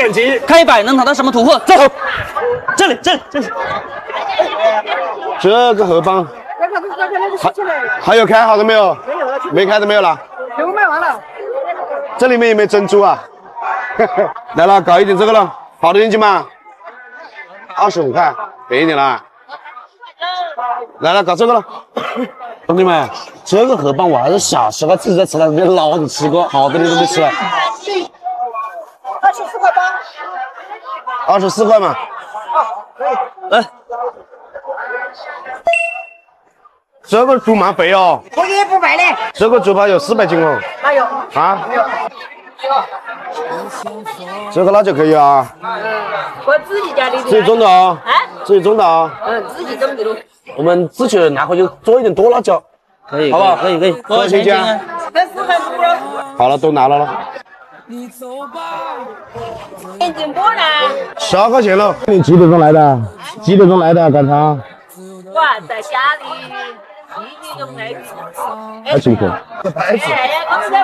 点击， 开100能淘到什么土货？走，这里。 这个荷包还有开好的没有？没开的没有了。 全部卖完了。 这里面有没有珍珠啊？来了，搞一点这个了，好的眼睛吗？25块，便宜点了。来了，搞这个了。兄弟们，这个荷包我还是小时候自己在池塘里面捞着吃过，好多年都没吃了。 24块8。 24块嘛。 来， 这个猪蛮肥哦。 可以不卖的。 这个猪扒有400斤哦。 哪有？ 啊？这个那就可以啊。 我自己家里的。 自己种的啊。自己种的啊。 自己种的喽。 我们自己拿回去做一点多辣椒， 可以， 好不好？ 可以。 多少钱一斤啊 ？4块5了。 好了，都拿了。 眼镜波呢 ？12块钱了。你几点钟来的？几点钟来的？赶场？ 我在家里7点钟来的。 太辛苦了。 哎呀，公司不？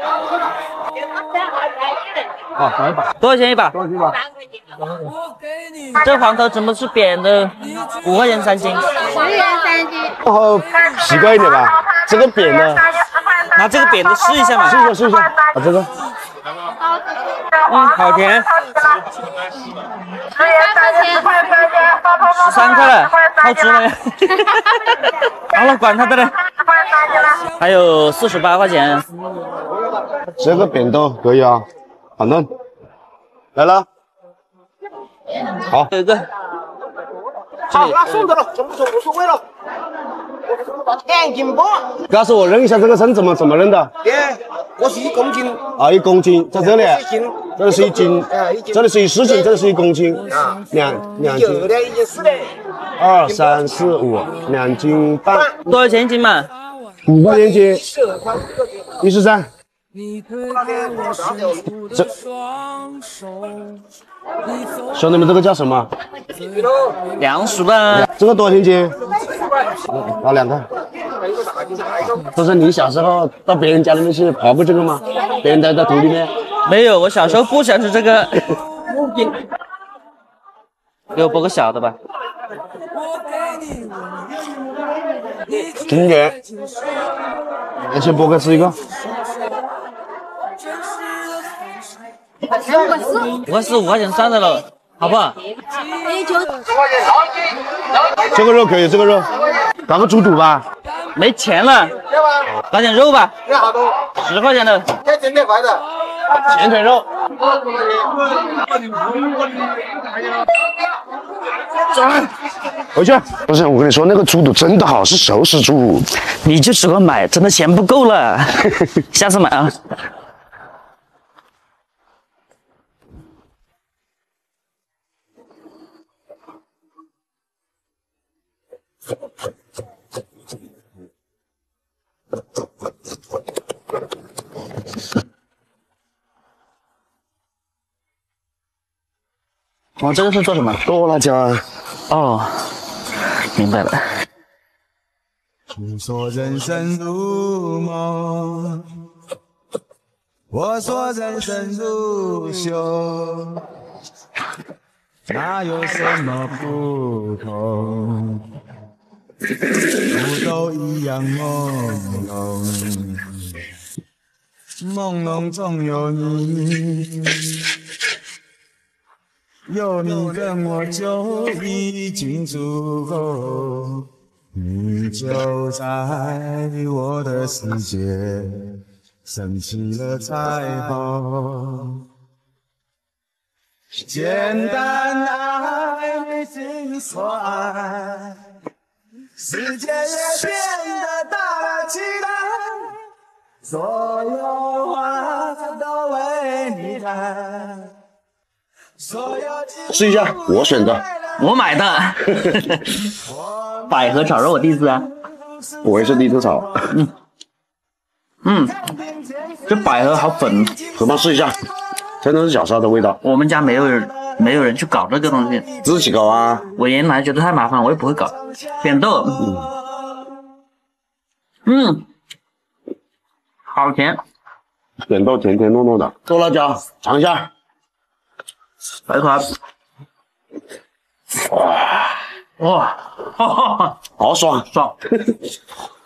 好，来一把。 多少钱一把？ 多少钱一把？ 3块钱。 这黄头怎么是扁的？5块钱3斤。 10元3斤。 然后习惯一点吧。这个扁的， 拿这个扁的试一下嘛。 试一下。啊，这个。 好甜。13块了，好值了呀。好了，管他的了。还有48块钱。 这个扁豆可以啊，好嫩。来了。好。 有一个。 好，那送的了，中不中无所谓了。眼镜波。 告诉我认一下这个称怎么认的？ 对，我是1公斤。 啊，1公斤在这里。这里是1斤。这里是14斤，这里是1公斤。2斤。 有的1斤4的。 2、3、4、5，2斤半。 多少钱一斤嘛 ？5块钱一斤。143。这兄弟们，这个叫什么？ 凉熟的。 这个多少钱一斤？拿2块。不是你小时候到别人家里面去刨过这个吗？别人在土里面。 没有，我小时候不想吃这个。给我剥个小的吧。 中间。先剥开吃一个。 5块4，5块钱算的了，好不好？ 这个肉可以，这个肉，搞个猪肚吧。 没钱了，搞点肉吧。10块钱的。 前腿排的。 前腿肉。走来，回去。不是，我跟你说，那个猪肚真的好，是熟食猪。 你就只管买，真的钱不够了，下次买啊。哦，这个是做什么？ 剁辣椒啊。 哦，明白了。 你说人生如梦，我说人生如秀，哪有什么不同？不都一样朦胧，朦胧中有你。有你跟我就已经足够，你就在我的世界升起了彩虹。简单爱，没心所爱，世界也变得大了起来，所有花都为你开。 试一下，我选的， 我买的。百合炒肉我第一次啊。 我也是第一次炒。 这百合好粉。 荷包试一下，真的是小时候的味道。 我们家没有人去搞这个东西， 自己搞啊。 我原来觉得太麻烦，我也不会搞。扁豆，好甜。 扁豆甜甜糯糯的，剁辣椒尝一下。 来一口。哇， 好爽， 爽！